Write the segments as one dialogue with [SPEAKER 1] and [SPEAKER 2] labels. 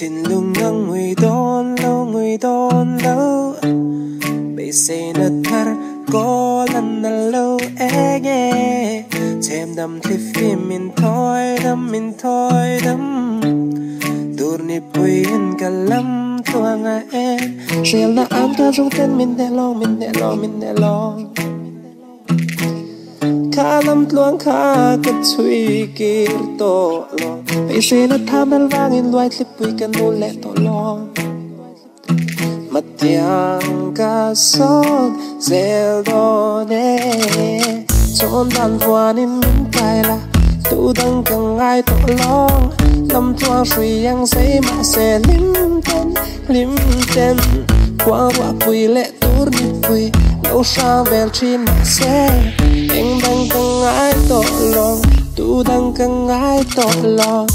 [SPEAKER 1] Tin lung ngang người đón lâu bây sẽ nát thar có lần nào lâu e nghe xem đam thì phim mình thôi đam dur ni puin kalam tua nga em shell na am ka jong ten min de long kalam tuang kha ka chui kir to lo bây sẽ nát tham dal vang in loài clip pui kan mu le to lo Matiang kasog zeldone chon dan vuanin min kaila tu dang kang ai to long lam tua shui yang sei ma se lim ten qua wa pui le tur ni pui lo sha vel chin ma se eng dang kang ai to long tu dang kang ai to long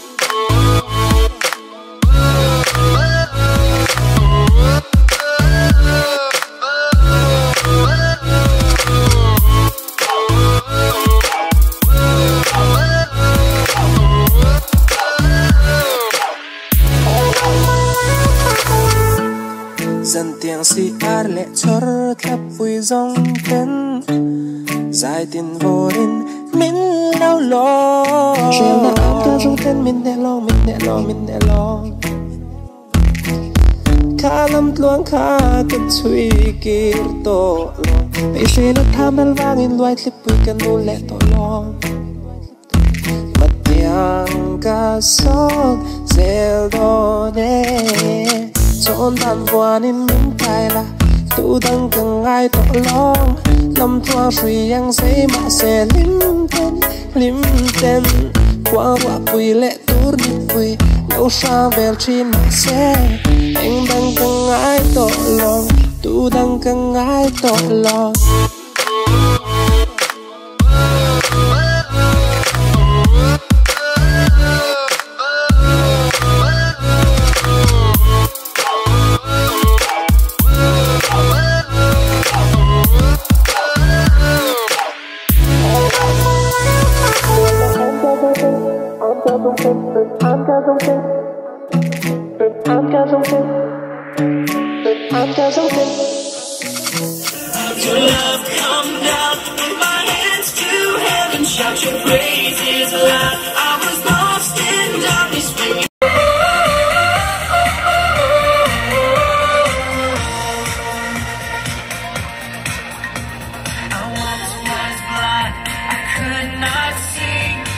[SPEAKER 1] dần tiếng si ar lệ chor thắp vui dòng tên dài tiền vô in min đau lo chuyện đã ám ca dòng tên min để lo khá lắm luang khá cái chui kir to lo bây giờ nó tham dal vang in loài clip vui kan mu lệ to lo mặt tiếng ca sog zeldone chon dan vuanin min kaila tu dang kang ai to long lam tua shui yang sei ma se lim ten qua wa pui le tur ni pui lo sha vel chin ma se eng dang kang ai to long tu dang kang ai to long
[SPEAKER 2] Your love come down with my hands to heaven, shout your praises loud. I was lost in darkness when you I was blind, I could not see.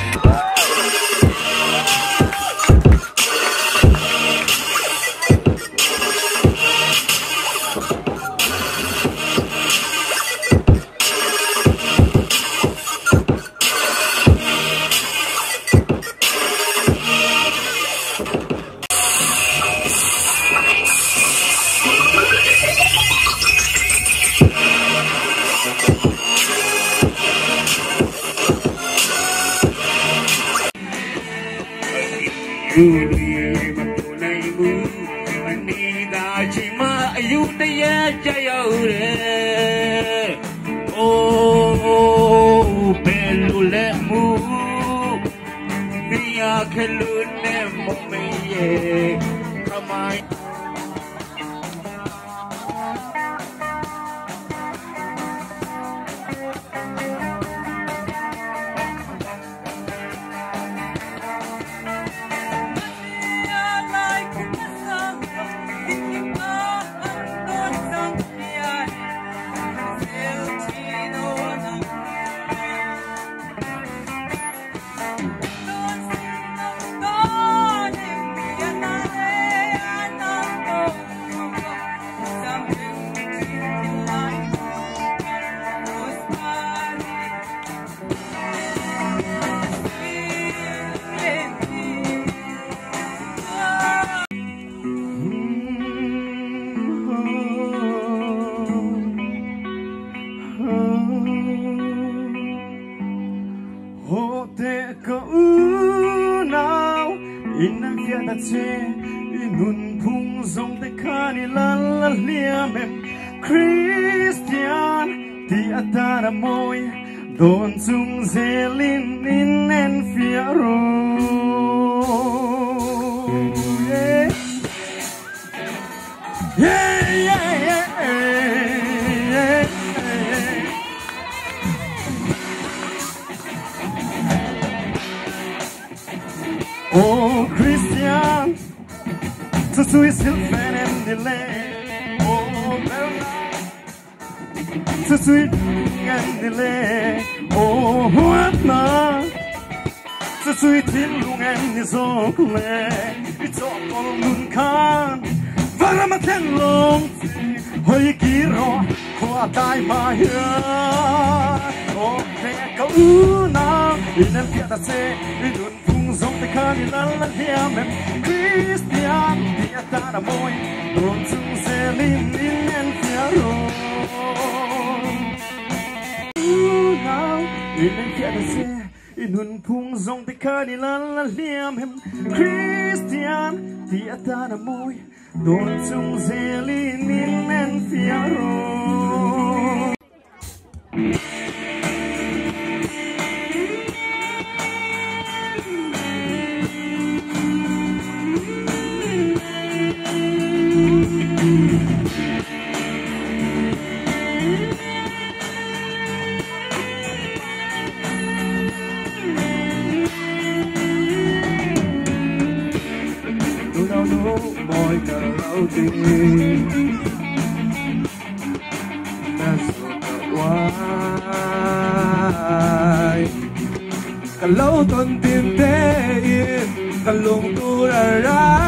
[SPEAKER 3] Inun phung dòng tay khani lan la liam em Christian ti atara moi don chung zelin in en fiaro Yeah, yeah, yeah, yeah. Oh, Christian, så sweet silver and delay. Oh, Bella, så sweet and delay. Oh, Juana, så sweet till lungen i så klä. I toppen mun kan vara med den långt. Höj giro, kvar dig med här. Och peka una, i den fjärde se, i den som det kan i alla hemmen. Christian, det är moj, runt som ser in en fjärron. I den fjärde se, i den pung som det kan i alla hemmen. Christian, det är moj, runt som ser in en fjärron. Mọi cả lâu tình đã rồi qua cả lâu tuần tiền thế yên cả lùng tu ra ra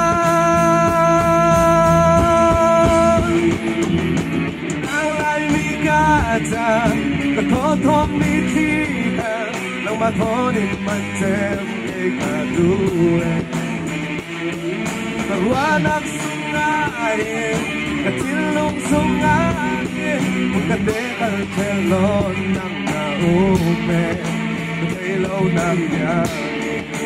[SPEAKER 3] ang lại mi cả cha cả thọ thọ mi thi lòng mà thọ đi mặt xem để cả đuôi Anak sungai, katilong sungai, magkadekal kelon ng naume, kailaw ng yan.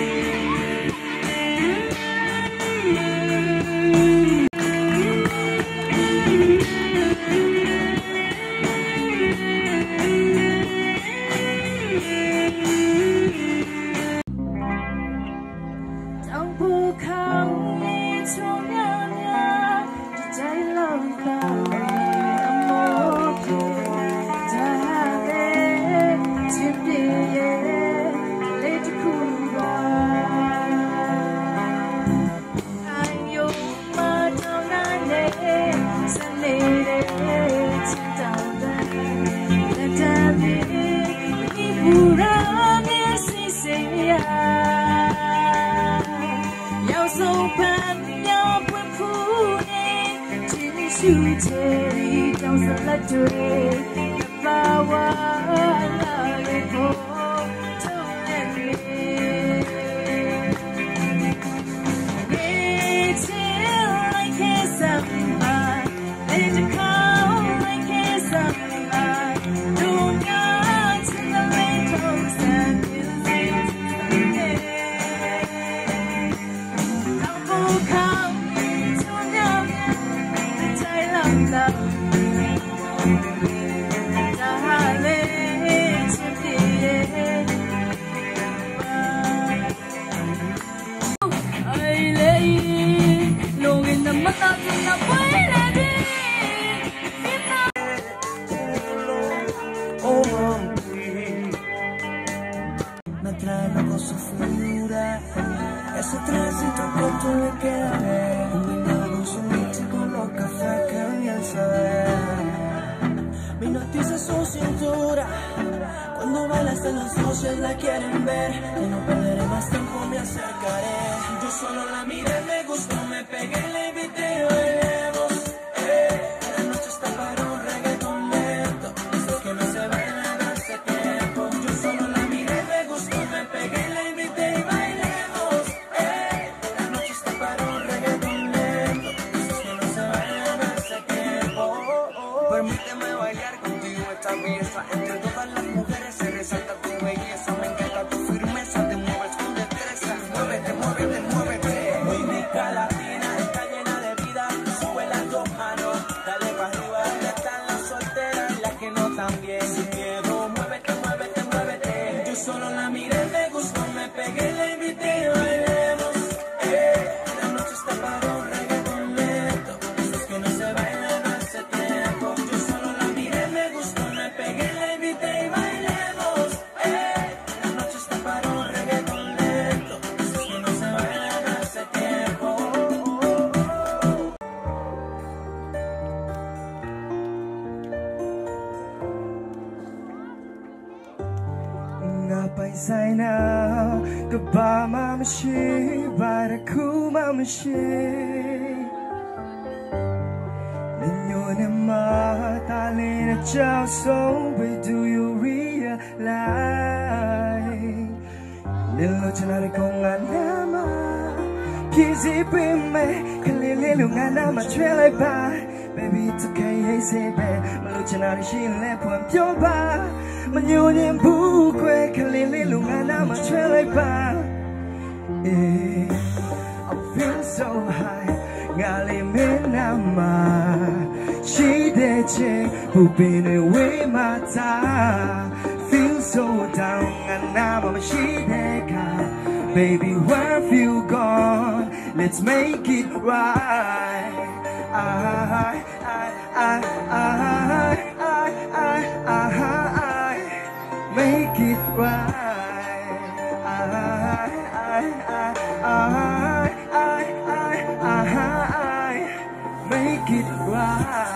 [SPEAKER 2] Cherry trong sân lá trời và hoa là lời phố trong em nghe chiều anh khẽ rằng mà lên cho khóc anh khẽ rằng mà đủ nhớ trên là lên trong sân như gì lòng vô khóc cho nhau nhé trái lòng lòng
[SPEAKER 1] Ese tránsito corto le queda un vinagre, un solito con los cafés que bien se ve. Mis noticias son cintura, cuando bailas de los socios la quieren ver. Y no perderé más tiempo, me acercaré. Yo solo la miré, me gustó, me pegué, le invité y bailemos. La noche está para un reggaetón lento, es que no se bailan hace tiempo. Yo solo la miré, me gustó, me pegué, le invité y bailemos. Permíteme bailar contigo esta pieza. Entre todas las mujeres se resalta tu belleza. Me encanta tu firmeza, te mueves con destreza. Muévete, muévete, muévete. Muy rica latina, está llena de vida. Sube las dos manos, dale para arriba. ¿Dónde están las solteras y las que no también? Sin miedo, muévete, muévete, muévete. Yo solo la miré, me gustó, me pegué, le invité y bailemos. La noche está
[SPEAKER 3] mai sai nào cứ ba màမရှိbài đã khu màမရှိnên nhớ nên mà ta lên trao sông but do you realize nên lo chân này không ngàn nama khi gì bên mẹ khi lên lúc ngàn nama chuyện lại ba baby it's okay hey say babe mà lo chân này chỉ là buồn phiêu ba mà nhiều niềm bu quê khi lên lúc ngàn nama chuyện lại ba I feel so high ngã lên bên nama chỉ để che bu bên away mà ta feel so down ngàn nama mà chỉ để cả baby where have you gone let's make it right make it right make it right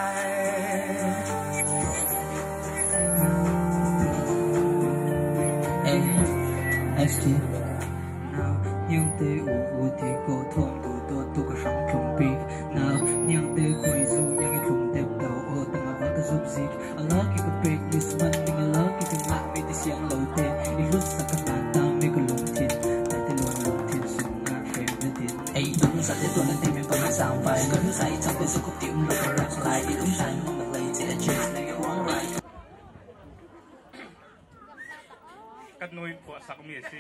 [SPEAKER 4] ST nào nhưng tê u thì cô thôn cô tôi có sống trong bi nào nhưng tê quay dù nhưng cái trùng đẹp đầu ô từng là ta giúp gì I love you cái break this man nhưng I love you cái ngã vì cái xiang lâu tê đi lúc sa các bạn ta mấy cái lồng thiên tại tê luôn lồng thiên sung ngã phê với thiên ấy đúng sa tê tuần lên tìm em có hai sao phải có thứ say trong cái số cục điểm lúc rồi rap lại đi đúng sai mong mình lấy chỉ chase này cái wrong right
[SPEAKER 3] cắt nuôi của sắc mía xí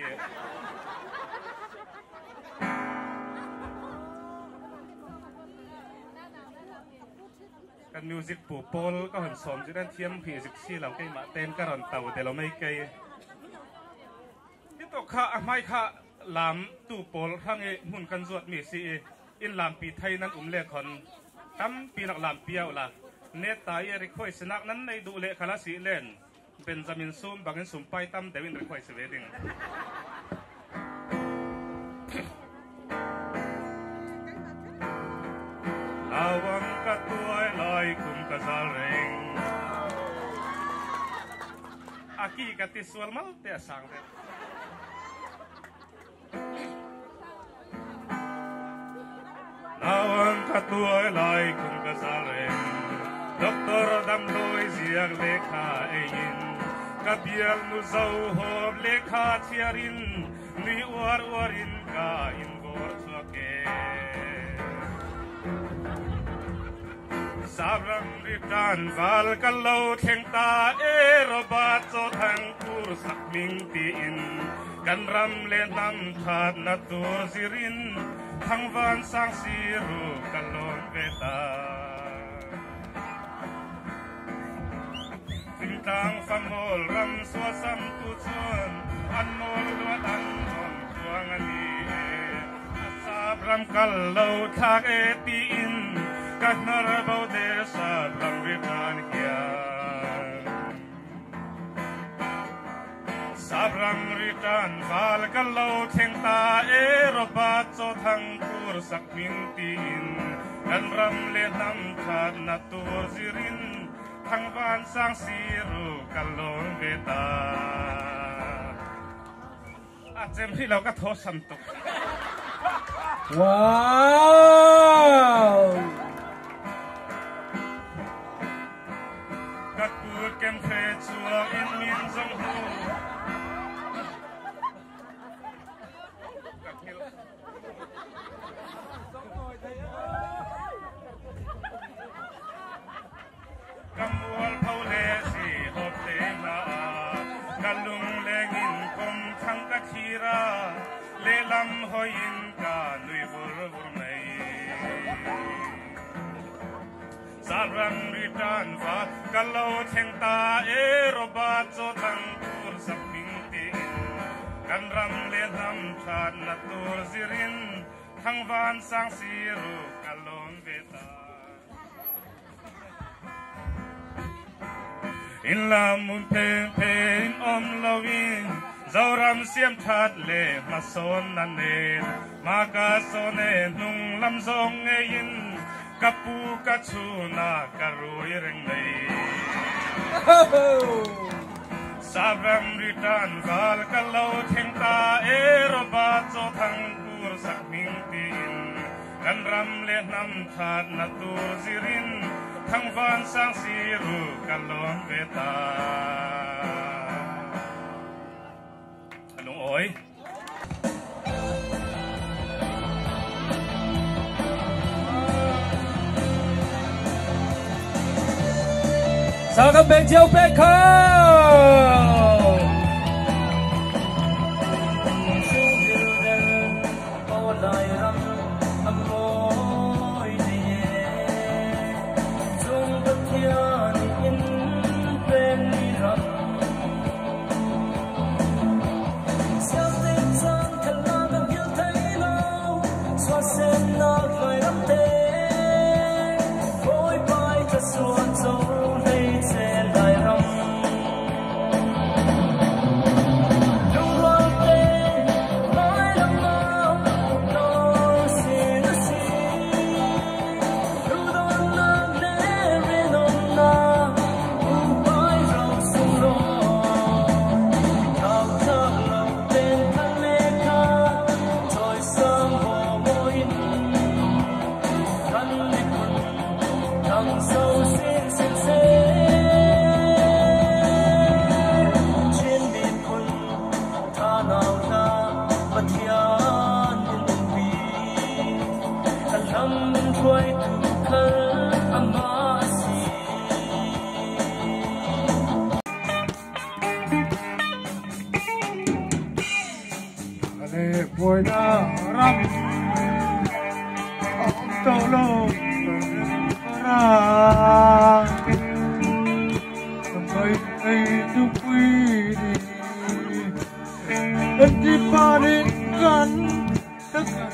[SPEAKER 3] กันมิวสิกปูโปลก็เห็นสมจะได้เทียมผีสิกซี่เราใกล้มาเต้นก็รอนเต่าแต่เราไม่ใกล้ที่ตกข้าไม่ข้าลามตู้โปลทั้งเอหุ่นกันสวดมีซีอินลามปีไทยนั้นเล่คนตั้มปีนักลามเปียวละเนตตายริคอยสนักนั้นในดูเล่คลาสีเล่นเป็นจามินซุ่มบางอินซุ่มไปตั้มเดวินริคอยสเวดิงAwang katuay lay kum kasaring Aki katiswal mal te asang te Awang katuay lay kum kasaring Doktor damdoy siang lekha eyin Kabial muzaw hob lekha tiarin Ni warin ka ingor suake Sabrang ritan val kalau theng ta erobat so thang kur sak ming tin kan ram le nam khat na tur sirin thang van sang siru kalon veta tintang famol ram so sam tu chon an mol lo an on chuang ani sabrang kalau thak etin Kat narabau desa langritan kian Sabrang ritan val kalau theng ta erobat so thang kur sak mintin Kan ram le nam khat na tur zirin Thang van sang siru kalon veta Atem hi lau ka tho santuk
[SPEAKER 1] Wow
[SPEAKER 3] Kem khe chuang in min zong hu Kamual phau le si hop te na kalung leng in kom thang ka khira le lam hoin ka nui bur bur mai Sabrang ritan va kalau theng ta erobat so thang tur sak ming tin kan ram le lam chan na tur zirin thang van sang siru kalon veta in lamun pen om lovin zauram siam that le ma son nan ne ma ka son ne nung lam zong e in Kapu kachuna karui reng nei Sabem ritan val kalau thengta eroba cho thang kur sak ming tin kan ram le nam that na tur zirin thang van sang siru kalon beta along oi
[SPEAKER 5] sao các bên chiếu bên không
[SPEAKER 3] boy na ram tàu lâu ra mây mây du quy đi ba đi gần tất cả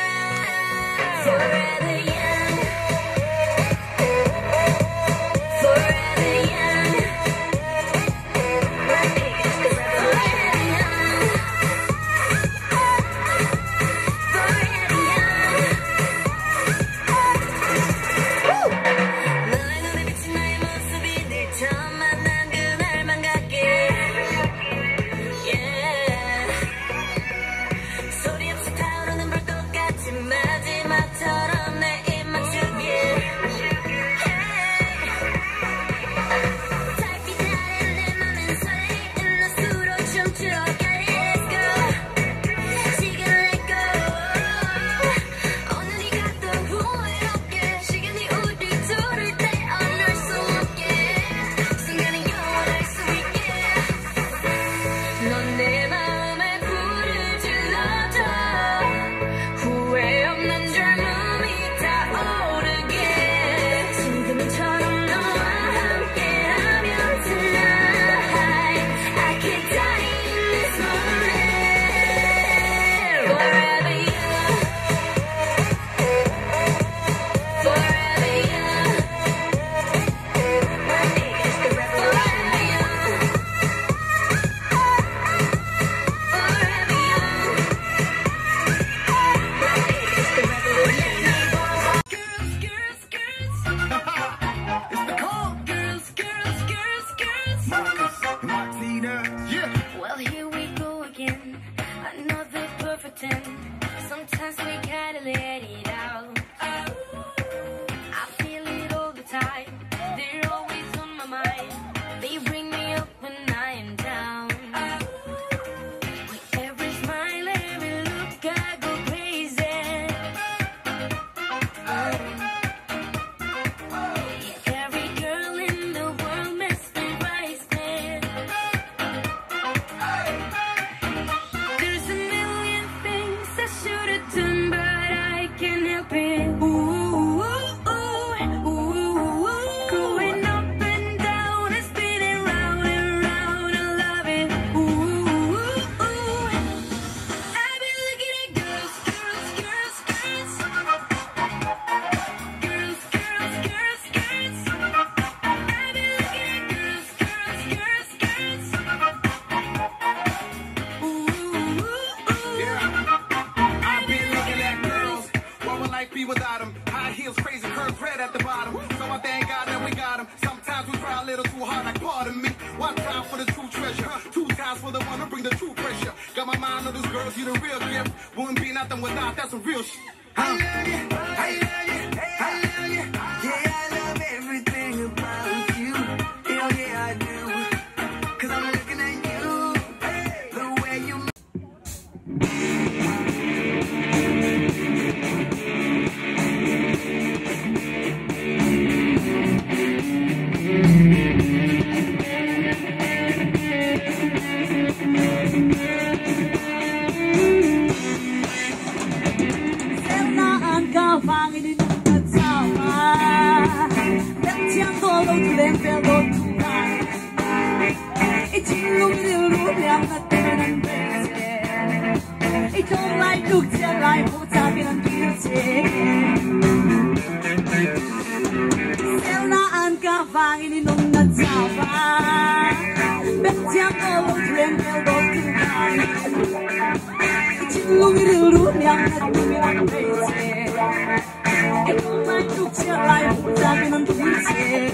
[SPEAKER 2] For
[SPEAKER 3] of these girls, you the real gift. Wouldn't be nothing without, that's some real shit. Huh? I love you, I love you, I love you. Yeah, I love everything about you. Hell yeah, I do. Cause I'm looking at you, the way you
[SPEAKER 2] vàng đi nâng sao mà đất chiang tô lâu thu lên về lâu thu vàng ít chinh lúc đi lúc liang ngắt tên anh về ít không lại lúc chia lại phụ cha bên anh kia chế sao na ăn cả vàng đi nâng sao mà đất chiang tô lâu thu lên về lâu thu vàng ít chinh lúc đi lúc liang ngắt tên anh về không ai chúc chia lại một gia đình anh vui chơi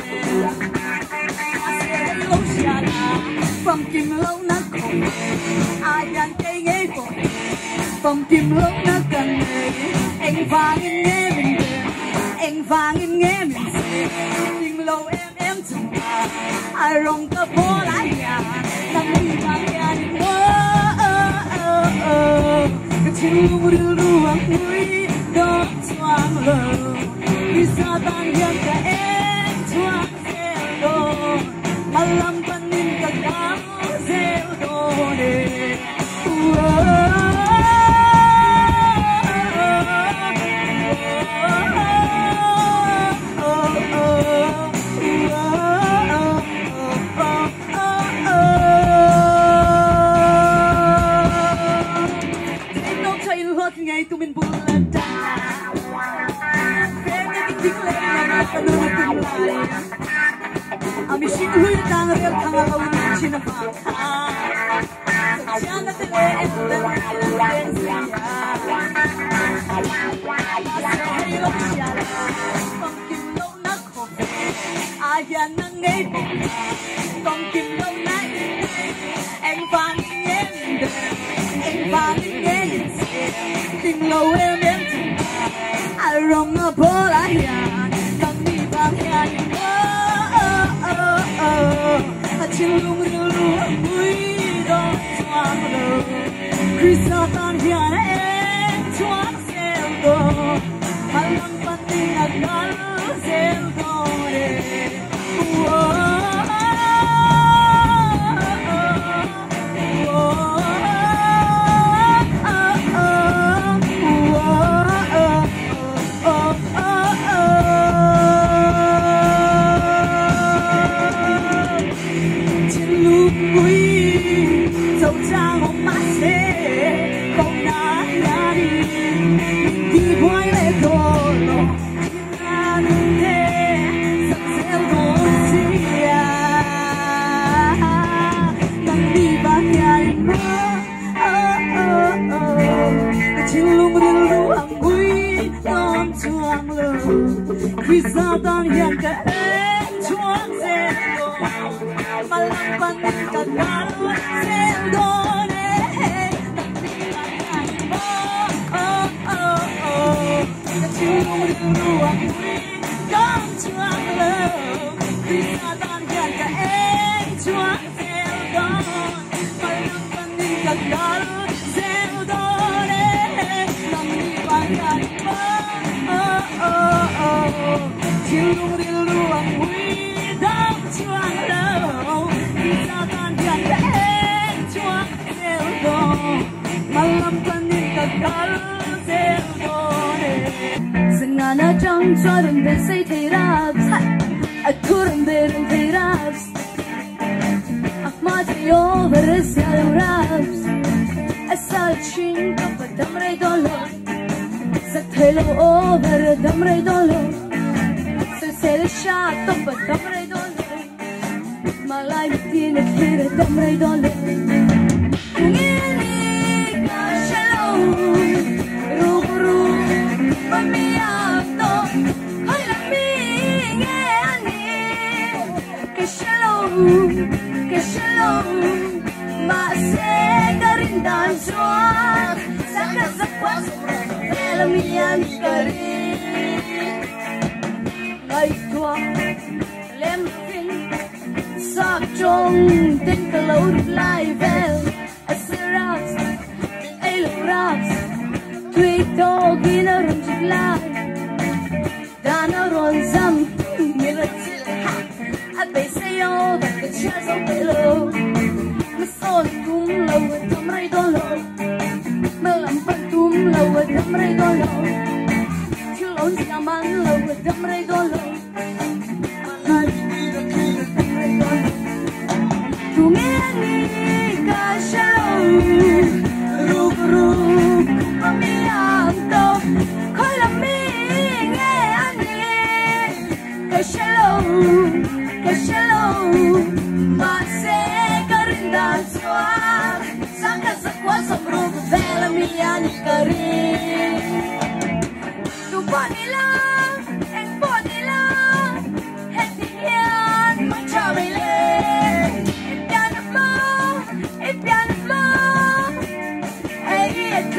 [SPEAKER 2] sẽ lâu xa là phòng kim lâu nát khổ ai đang cây nghe vội phòng kim lâu nát gần người anh vang em nghe mình anh vang em nghe mình tình lâu em chẳng là ai rong ta bỏ lại nhà nằm đi vang nhà đi cái chiều mưa ruộng núi đó choang lờ đi xa tan hiền cả em choang rêu đô mà làm con nín cả đám rêu đô nè ngày tụi mình buồn lên trà phê cái tiếng lên là ta nơi từng lại ami xin huy đang rêu thang lâu chín phẳng cha nó tên em tên gì hay lâu xa con kim lâu nát khổ ai hiện năng ngay bụng con kim lâu nát anh vang nghe mình anh vang nghe mình tình lâu em ai rong ở phố lại nhà đang đi vang nhà chiều lung lung vui đó choang lờ khi sao tan nhà em choang rêu đô mà lòng bắt đi là gắn rêu đô nè khi sao tan hiện cả em choang rêu đô mà làm con nín cả đám rêu đô nè chiều lung ruộng núi đón choang lờ khi sao tan hiện cả em choang rêu đô mà làm con nín cả đám rêu đô nè làm đi vang nhà chiều lung ruộng núi đón choang lờ khi sao tan hiện cả em choang rêu đô mà làm con nín cả đám rêu đô
[SPEAKER 6] Sing on a jump, try them, they say, take ups. I couldn't bear them, take ups. Akmati over the salad wraps. I saw a chin, but them ray dollar. Set hello over the dumb ray dollar. So say the shot, but dumb ray dollar. My life in a kid, dumb ray dollar. Mi auto, hoy la que shalom, ma se garindan suar saka zakwas elamian kari ngai tua lem fin sak trong tin kalau lai vel asiraps elraps twito ginarum jiglai dana ronzam miratil ha abe sayo the chairs of below son tum lâu thăm ray đolo mơ làm bắt tum lâu thăm ray đolo chưa lón gì man lâu thăm ray đolo malai đi được khi thăm ray đolo tu nghe ni ca shalom ruk ruk mami anto khơi làm mi nghe anh ca shalom ma se dan suar saka zakwa samrug vela miani kari tu bonila en bonila hetian machamile e piano flow hey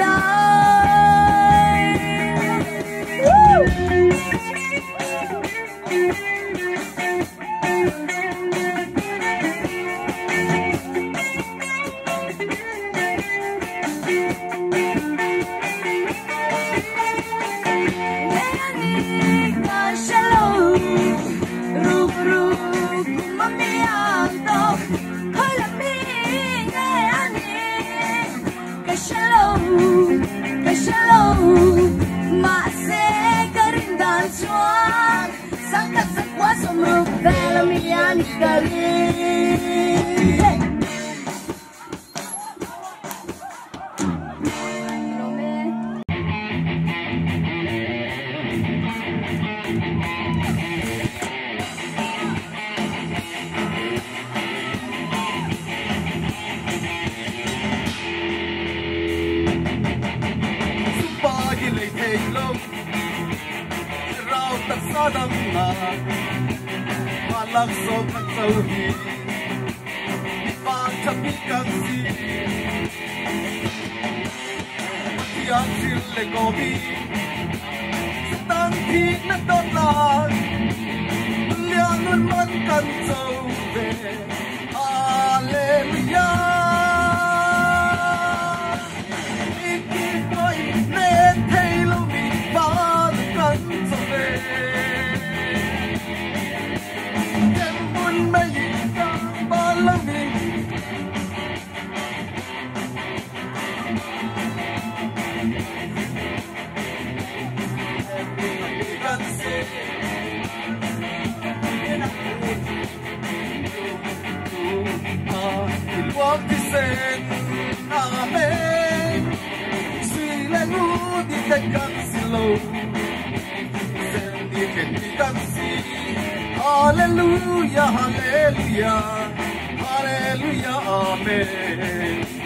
[SPEAKER 3] Malak so kan sauhi Ipang tapi kasi Yang sile gobi Tanti na dolan Liangan man kan sauhi Hallelujah Ikikoy net halo mi bad kan sauhi Hallelujah, hallelujah, hallelujah, amen.